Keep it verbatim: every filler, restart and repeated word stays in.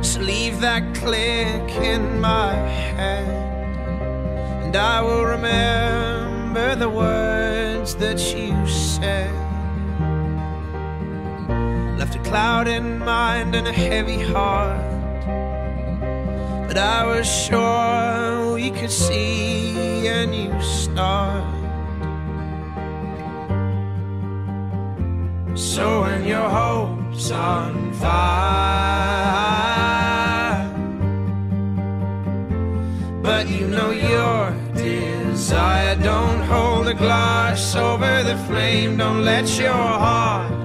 just leave that click in my head, and I will remember the words that you said. Left a cloud in mind and a heavy heart, but I was sure we could see a new start. So when your hope's on fire, but you know your desire, don't hold a glass over the flame. Don't let your heart